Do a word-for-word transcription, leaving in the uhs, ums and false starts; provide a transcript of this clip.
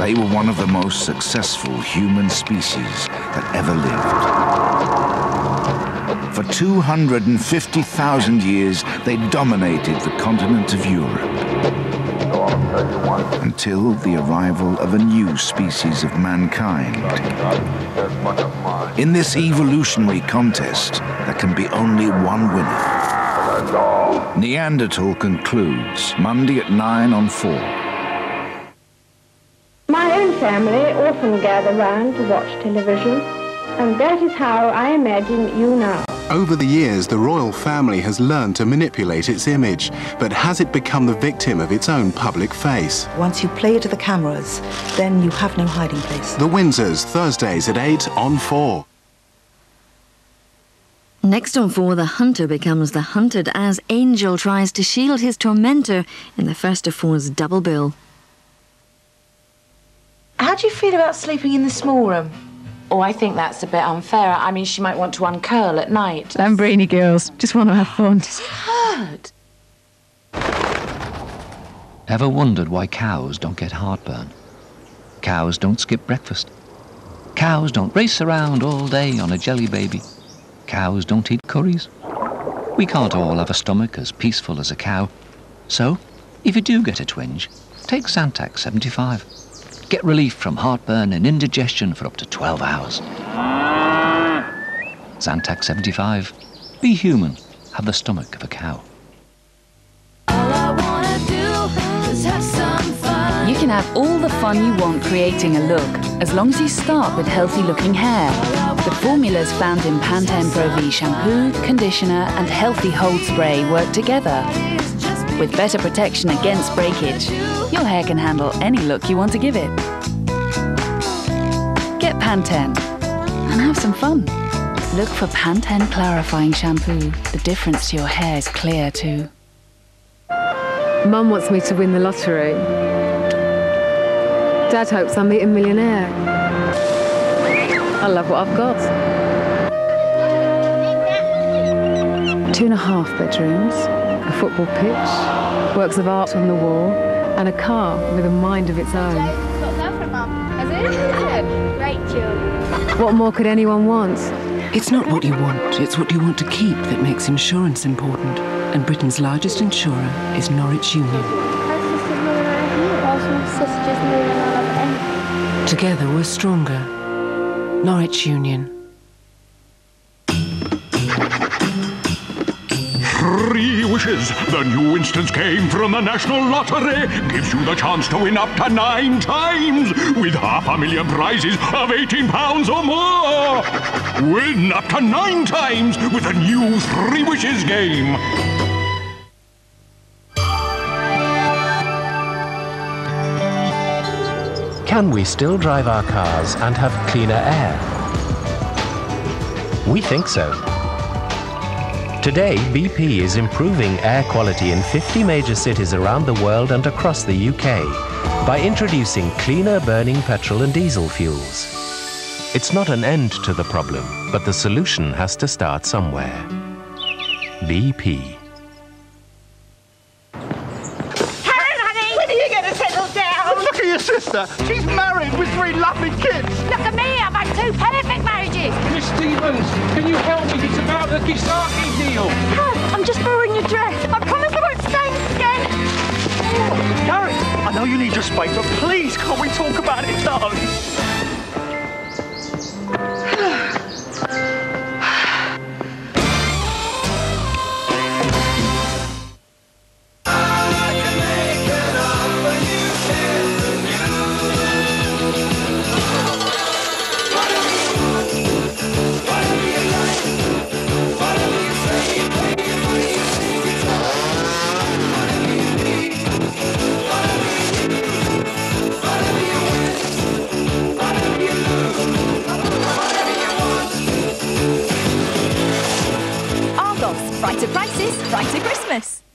They were one of the most successful human species that ever lived. For two hundred fifty thousand years, they dominated the continent of Europe, until the arrival of a new species of mankind. In this evolutionary contest, there can be only one winner. Neanderthal concludes, Monday at nine on four. My own family often gather round to watch television, and that is how I imagine you now. Over the years, the royal family has learned to manipulate its image, but has it become the victim of its own public face? Once you play to the cameras, then you have no hiding place. The Windsors, Thursdays at eight on four. Next on four, the hunter becomes the hunted as Angel tries to shield his tormentor in the first of four's double bill. How do you feel about sleeping in the small room? Oh, I think that's a bit unfair. I mean, she might want to uncurl at night. Them brainy girls just want to have fun. Does it hurt? Ever wondered why cows don't get heartburn? Cows don't skip breakfast. Cows don't race around all day on a jelly baby. Cows don't eat curries. We can't all have a stomach as peaceful as a cow. So, if you do get a twinge, take Zantac seventy-five. Get relief from heartburn and indigestion for up to twelve hours. Zantac seventy-five. Be human. Have the stomach of a cow. All I wanna do is have some fun. You can have all the fun you want creating a look, as long as you start with healthy-looking hair. The formulas found in Pantene Pro V shampoo, conditioner and healthy hold spray work together. With better protection against breakage, your hair can handle any look you want to give it. Get Pantene and have some fun. Look for Pantene Clarifying Shampoo. The difference to your hair is clear too. Mum wants me to win the lottery. Dad hopes I'm meeting a millionaire. I love what I've got. Two and a half bedrooms, a football pitch, works of art on the wall, and a car with a mind of its own. What more could anyone want? It's not what you want, it's what you want to keep that makes insurance important. And Britain's largest insurer is Norwich Union. Together we're stronger. Norwich Union. Three wishes. The new instance game from the National Lottery gives you the chance to win up to nine times with half a million prizes of eighteen pounds or more. Win up to nine times with the new Three Wishes game. Can we still drive our cars and have cleaner air? We think so. Today, B P is improving air quality in fifty major cities around the world and across the U K by introducing cleaner burning petrol and diesel fuels. It's not an end to the problem, but the solution has to start somewhere. B P. Karen, honey! When are you going to settle down? Look at your sister. She's married with three lovely kids. Look at me. I've had two perfect marriages. Miss Stevens, can you help me? It's about the Kisaki deal. Oh, I'm just borrowing your dress. I promise I won't stain again. Gary, I know you need your space, but please, can't we talk about it, though? Brighter prices, brighter Christmas.